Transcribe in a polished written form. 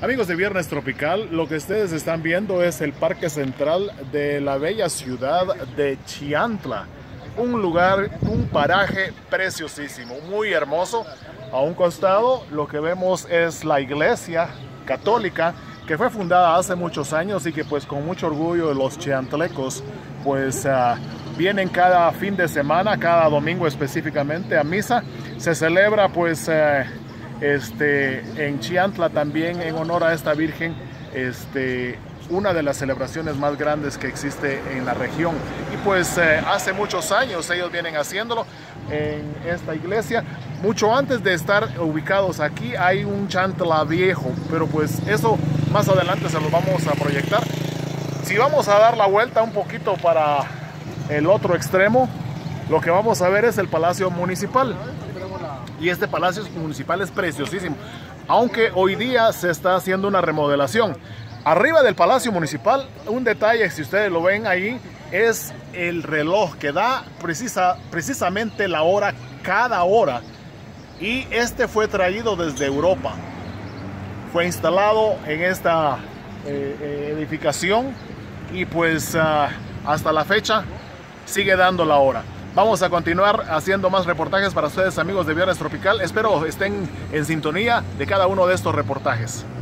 Amigos de Viernes Tropical, lo que ustedes están viendo es el Parque Central de la bella ciudad de Chiantla. Un lugar, un paraje preciosísimo, muy hermoso. A un costado lo que vemos es la iglesia católica que fue fundada hace muchos años y que pues con mucho orgullo los chiantlecos pues vienen cada fin de semana, cada domingo específicamente a misa. Se celebra pues en Chiantla también en honor a esta Virgen, una de las celebraciones más grandes que existe en la región. Y pues hace muchos años ellos vienen haciéndolo en esta iglesia. Mucho antes de estar ubicados aquí hay un Chiantla viejo, pero pues eso más adelante se lo vamos a proyectar. Si vamos a dar la vuelta un poquito para el otro extremo, lo que vamos a ver es el Palacio Municipal. Y este Palacio Municipal es preciosísimo, aunque hoy día se está haciendo una remodelación. Arriba del Palacio Municipal, un detalle, si ustedes lo ven ahí, es el reloj que da precisamente la hora cada hora. Y este fue traído desde Europa. Fue instalado en esta edificación y pues hasta la fecha sigue dando la hora. Vamos a continuar haciendo más reportajes para ustedes, amigos de Viernes Tropical. Espero estén en sintonía de cada uno de estos reportajes.